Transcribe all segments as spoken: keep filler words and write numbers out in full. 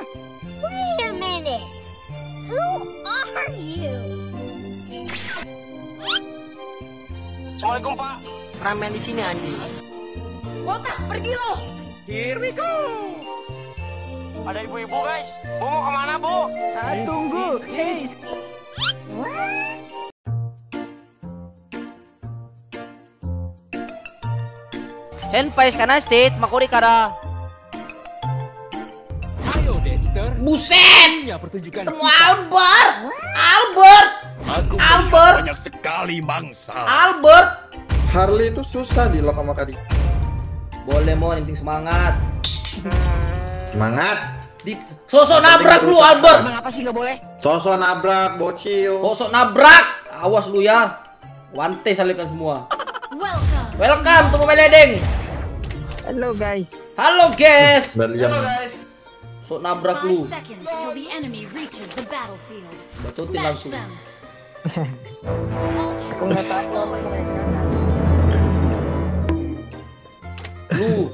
Wait a minute. Who are you? Assalamualaikum Pak. Ramen di sini Andi. Botak, pergi lo. Here we go. Ada ibu-ibu guys. Bu mau kemana Bu? Ah, tunggu. Hey. Senpai sekarang state makuri kara. Ayo Dexter. Buset! Punya pertunjukan. Temu Albert. Albert. Aku Albert. banyak sekali bangsa. Albert. Harley itu susah di lock sama Kadi. Boleh mau penting semangat. Semangat. Di sosok nabrak lu Albert. Emang apa sih nggak boleh? Sosok nabrak bocil. Sosok nabrak. Awas lu ya. Wante salihkan semua. Welcome. Welcome to Mobile Legends. Halo guys. Halo guys. Berlian. Sok nabrak Five lu. seconds till the enemy reaches the battlefield. Batutin Smash langsung. them. Aku nggak tahu mereka. Lu.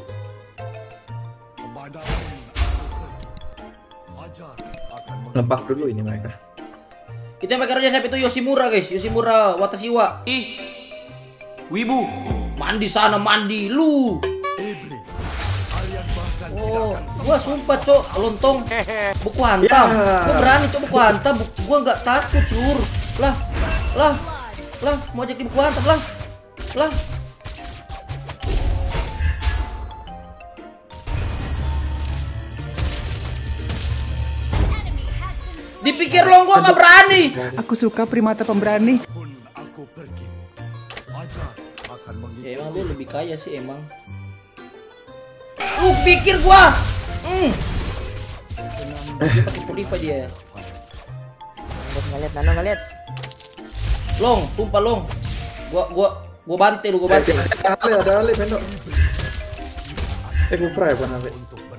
Ngebak dulu ini mereka. Itu yang pakai raja siapa itu Yoshimura guys. Yoshimura Watashiwa. Ih, wibu. Mandi sana mandi lu. Oh, gua sumpah cok lontong buku hantam. Ya. Gua berani cok buku hantam. Bu- Gua nggak takut sur. Lah, lah, lah mau jadi buku hantam lah, lah. Dipikir lo gua nggak berani. Aku suka primata pemberani. Ya emang lu lebih kaya sih emang. Lu pikir gua? Hmm. Dia pakai purifa dia. Ngeliat, Nano ngeliat. Long, sumpah long. Gua gua gua bantai lu, gua bantai. Ada Ale, ada Ale, Bendo. Eh, gue fry bukan Ale.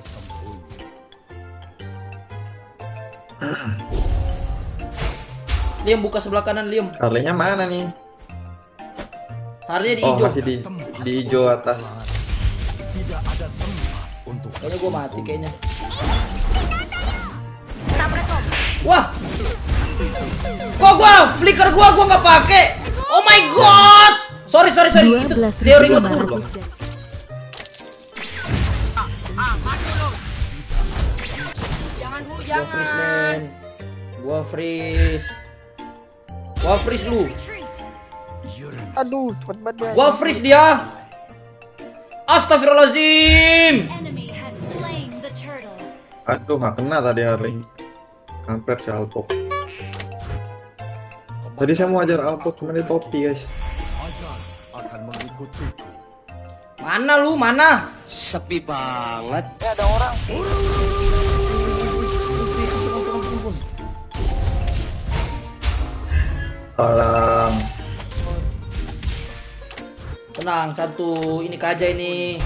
Liam buka sebelah kanan Liam. Ale-nya mana nih? Harusnya di Oh, hijau. masih di di hijau atas. Kayaknya gua mati kayaknya. Wah. Kok gua flicker gua gua nggak pakai. Oh my god. Sorry sorry sorry. Itu teori ngebur. Gua freeze man. Gua freeze. Gua freeze lu. Aduh, cepet banget dia. Gua freeze dia. Astagfirullahaladzim. Enemy has slain the turtle. Aduh, nggak kena tadi Harley. Hampir si Alpok. Tadi saya mau ajar Alpok cuma di topi guys. Mana lu mana? Sepi banget. Eh, ada orang. Tolong. Tenang, satu ini kaja ini.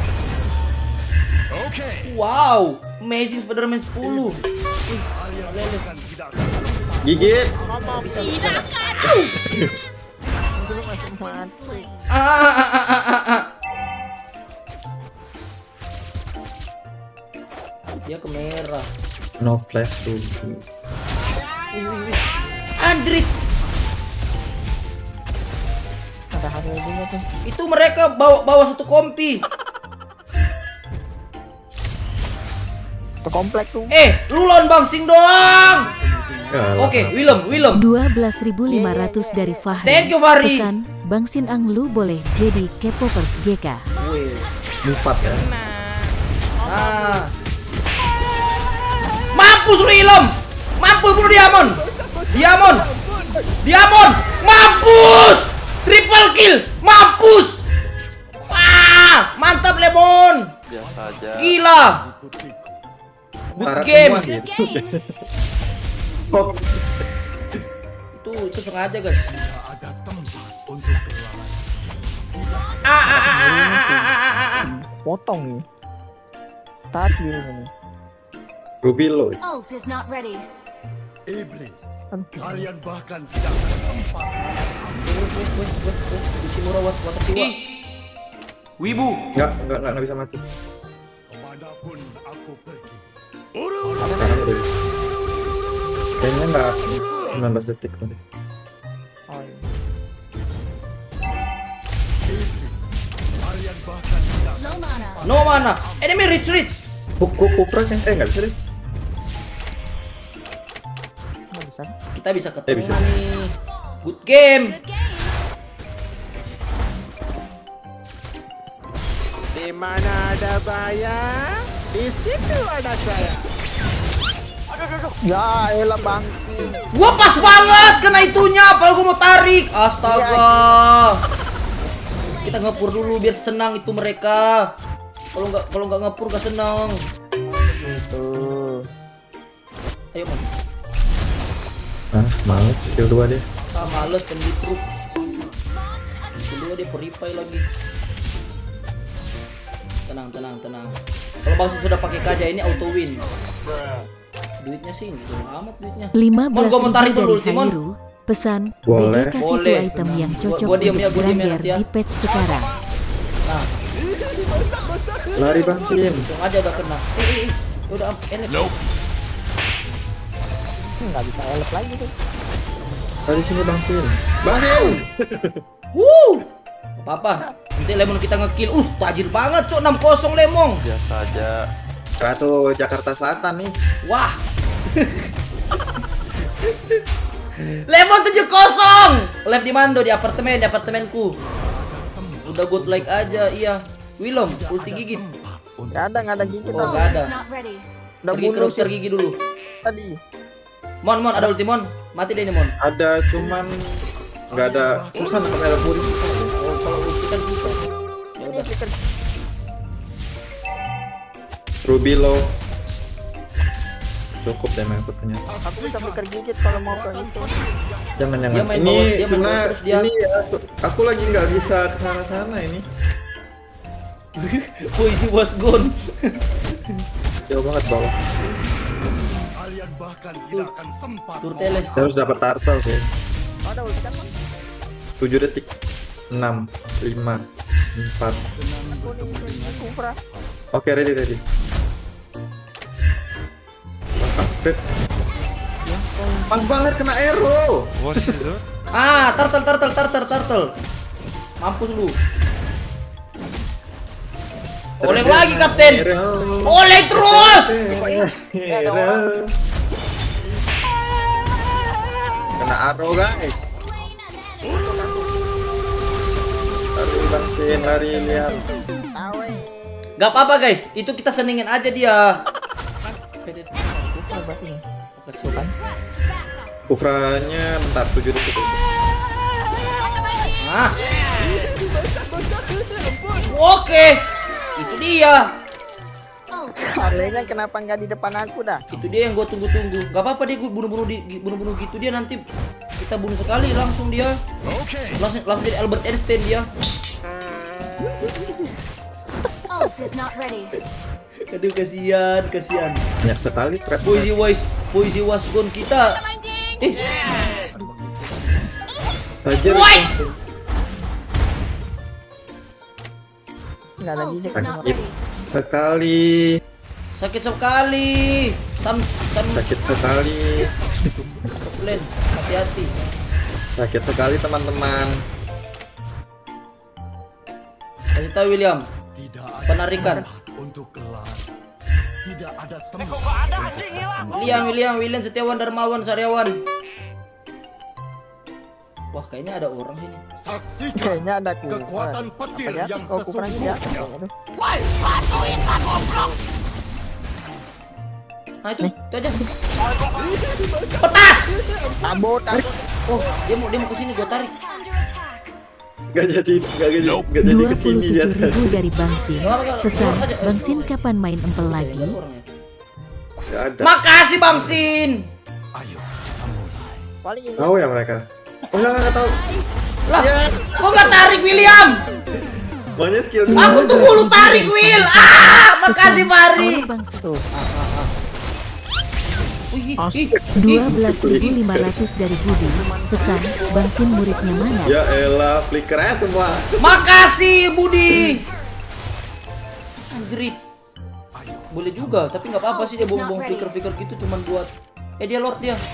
Wow, Amazing Spider-Man sepuluh. Gigit. Bisa bisa. Slain. Ah, ah, ah, ah, ah, ah, ah. Dia ke merah. No flash dulu. Wih, wih, wih. Andrit. Ada hari juga tuh. Itu mereka bawa bawa satu kompi. Itu komplek tuh. Eh, lu lawan Bangsing doang. Kalah. Oke, Willem, Willem. dua belas ribu lima ratus dari Fahri. Thank you, Fahri. Pesan, Bang Sin Ang lu boleh jadi K-popers G K. Wih. Empat ya. Nah. Mampus lu Willem. Mampus lu Diamond. Diamond. Diamond. Mampus. Triple kill. Mampus. Wah, mantap Lemon. Biasa aja. Gila. Good Parah game. semua gitu. Itu itu sengaja guys. Ah, ah, ah, ah, ah, ah, ah, ah. Potong nih. Tadi ini. Ruby lo. Ult is not ready. Kalian bahkan tidak sempat. Yoshimura Watashiwa. Ih, wibu. Enggak, enggak, enggak, enggak bisa mati. Kemanapun aku pergi. Sekarang udah Kayaknya nggak sembilan belas detik tadi. Oh iya. No mana. Enemy retreat. Hook hook hook rush ya? Eh nggak bisa deh. Nggak bisa. Kita bisa Eh, ketemu bisa. nih. Good game. Di mana ada bahaya, di situ ada saya. Ya elah bang. Gua pas banget kena itunya, apalagi gua mau tarik. Astaga. Kita ngepur dulu biar senang itu mereka. Kalau nggak kalau nggak ngepur gak senang. Itu. Ayo man. Ah, males skill dua dia. Ah males kan di truk. Kedua dia peripay lagi. Tenang tenang tenang. Kalau bangsa sudah pakai kaja ini auto win. Duitnya sih nggak jauh amat duitnya. lima Mon, belas gua mau tarik ribu dulu, dari Timon. Hairu. Pesan, Boleh. B G kasih Boleh. tuh item yang cocok Gua- gua diam ya, untuk gua diam ya, Granger nanti ya. di patch sekarang. Nah, Lari Bang Sin. langsung aja udah kena. Eh, eh, eh. Udah elep. Hmm, nggak bisa elep lagi tuh. Lari sini Bang Sin. Bang Sin. Wuh. Gak apa-apa. Nanti Lemon kita ngekill. Uh, tajir banget, cok. enam kosong Lemon. Biasa aja. Ratu Jakarta Selatan nih. Wah. Lemon tujuh kosong. Left di Mando di apartemen, di apartemenku. Udah good like aja, iya. Willem, ulti gigit. Nggak ada nggak ada gigi Oh, tadi. gak ada. Udah Pergi ke bunuh dokter sih gigi dulu. tadi. Mon, Mon, ada ulti Mon. Mati deh ini Mon. Ada cuman nggak ada susah nih kamera puri. Oh, kalau ulti kan susah. Ya Ini udah. flicker. Ruby low. Cukup deh main fotonya. Aku bisa flicker gigit kalau mau ke itu. Jangan jangan. Dia main Ini bawah, dia main cuma bawah terus dia. ini ya. su- Aku lagi nggak bisa kesana sana ini. Puisi was gone. Jauh banget bawah. Kalian bahkan tidak akan sempat Turteles. Saya harus dapat turtle sih. Oh, ada ulti kan? Bang? tujuh detik. enam, lima, empat. Aku nih, ini Kufra. Oke, ready ready. Upgrade. Pas banget kena arrow. Ah, turtle, turtle, turtle, turtle. Mampus lu. Oleng lagi, Kapten. Arrow. Oleng terus. Arrow. Kena arrow guys. Lari Bang Sin, lari lihat. Awe. Gak apa-apa guys, itu kita senengin aja dia. Kufra berarti nih. Kasih kan. Kufranya bentar tujuh detik. Nah. Oke. Itu dia. Harley-nya kenapa nggak di depan aku dah? Itu dia yang gue tunggu-tunggu. Gak apa-apa deh gue bunuh-bunuh di bunuh-bunuh gitu dia nanti kita bunuh sekali langsung dia. Langsung langsung jadi Albert Einstein dia. Aduh kasihan, kasihan. Banyak sekali trap. Puisi was puisi was gone kita. Eh, Aja. woi. Nggak ada gigi. Sakit sekali. Sakit sekali. Sam sam Sakit sekali. Len, hati-hati. Sakit sekali teman-teman. Kasih tahu William. tidak ada Penarikan. tempat untuk kelar. Tidak ada tempat. Kok gak ada anjing hilang? William, William, William Setiawan Darmawan Saryawan. Wah, kayaknya ada orang sini. Saksikan Kayaknya ada Kufra. kekuatan petir Apa ya? yang Oh, Kufra dia. sesungguhnya. Aduh. Nah itu, itu aja. Petas. Tabot, tabot. Oh, dia mau dia mau kesini, gua tarik. Gak jadi, gak jadi, gak jadi dua puluh kesini dia. tujuh ribu dari Bang Sin. Pesan, Bang Sin kapan main empel lagi? Gak ada. Makasih Bang Sin. Ayo, kita mulai. Paling ini. Tahu ya mereka? Oh enggak, enggak tahu. Lah, kok nggak tarik William? Maunya skill Aku tunggu lu tarik Will. Ah, makasih Mari. Awal Bang Sin. Tuh. Wih, ih, dua belas ribu lima ratus dari Budi. Pesan, Bang Sin muridnya mana? Ya elah, flickernya semua. makasih Budi. Anjrit. Boleh juga, tapi nggak apa-apa sih dia buang-buang fikir-fikir gitu cuman buat Eh dia lord dia.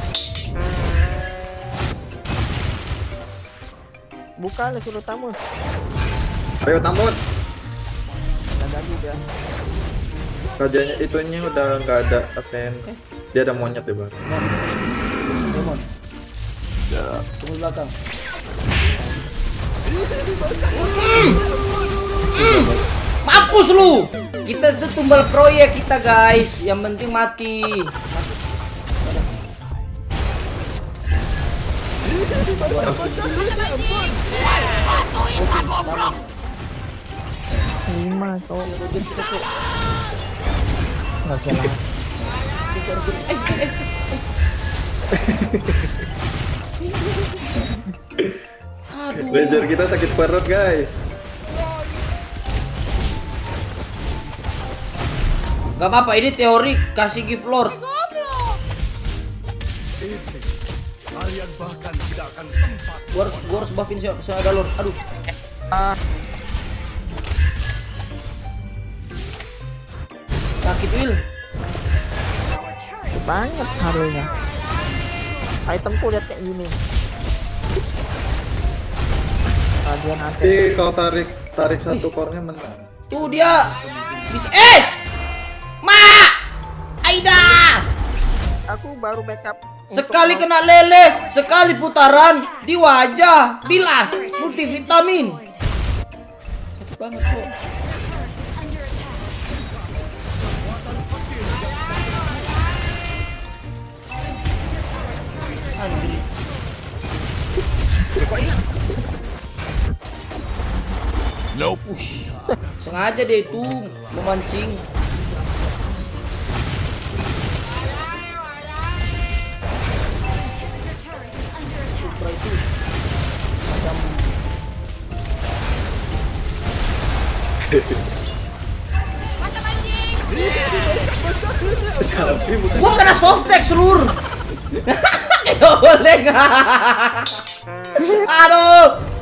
Buka lah suruh tamu. Ayo Tamun. Ada juga. Rajanya itunya udah nggak ada asen. Dia ada monyet ya bang. Demon. Ya. Tunggu di belakang. Hmm. Mampus lu. Kita tuh tumbal proyek kita guys. Yang penting mati. Lima kau nggak jalan. Ranger kita sakit perut guys. Gak apa-apa, ini teori kasih gift lord. Kalian bahkan tidak akan sempat. Gua harus, gua harus buffin si, si ada lord. Aduh. Ah, Sakit Will. banyak harusnya. Itemku lihat kayak gini. Bagian atas. Tapi kalau tarik tarik satu core-nya menang. Tuh dia. Bisa eh! Ma! Aida! Aku baru backup. Sekali kena lele, sekali putaran di wajah, bilas, multivitamin. Sakit banget kok. Nope. Ush, sengaja deh itu memancing. Gua kena softtek seluruh. Boleh nggak? Aduh.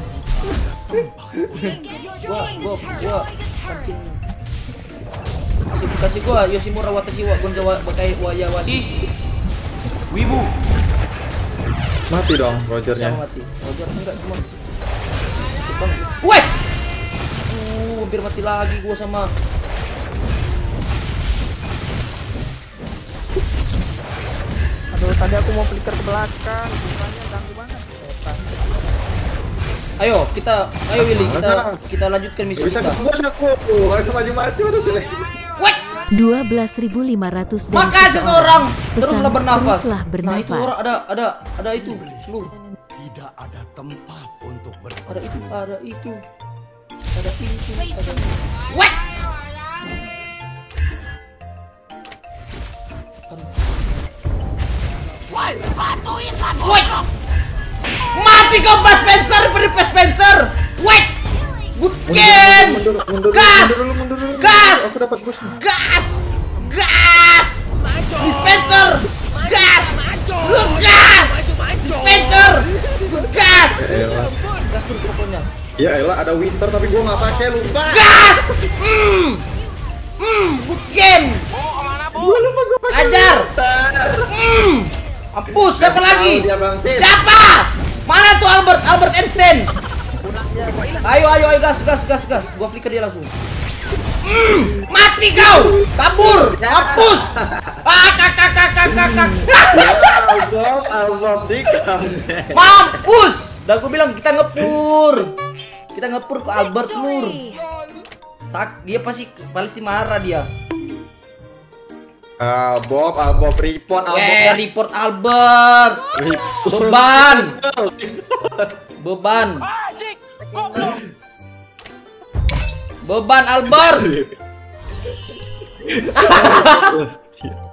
Gua, gua, gua pancing. Kasih, kasih gua Yoshimura Watashi wa Gonza wa Bakai Wayawashi. Wibu. Mati dong Rogernya. Siapa mati? Roger enggak cuma. Bang. Weh. Uh, hampir mati lagi gua sama. Aduh, tadi aku mau flicker ke belakang, bukannya ganggu banget. Ayo, kita ayo Willy, kita kita lanjutkan misi Bisa kita. bos aku. Enggak bisa maju-maju udah sih. Weh. dua belas ribu lima ratus dari Makasih seorang. Teruslah Pesan, bernafas. teruslah Nah, itu bernafas. orang ada ada ada itu seluruh. Tidak ada tempat untuk Ada berperang. itu, ada itu. Ada itu, ada. Weh. Wait! Mati kau Bud Spencer, beri Bud Spencer. Wait! Good game. Mundur, mundur, Gas! mundur, mundur, mundur. Gas! Aku dapat boost. Gas! Gas! Dispenser! Gas! Gas! Dispenser! Gas! Elah. Gas terus pokoknya. Ya elah ada winter tapi gua nggak pakai lupa. Gas! Hmm. Hmm, good game. Gua lupa gua pakai. Ajar. Hmm. Mampus, siapa lagi? Dia Bang Sis. Siapa? Mana tuh Albert Albert Einstein? Ayo ayo ayo gas gas gas gas. Gua flicker dia langsung. Mm, mati kau. Kabur. Mampus. Ah kak kak kak kak kak kak. Album album dikam. Mampus. Dah gua bilang kita ngepur. Kita ngepur ke Albert seluruh. Tak dia pasti pasti marah dia. Album album report album. Eh report Albert. Beban. Beban. Beban Albert.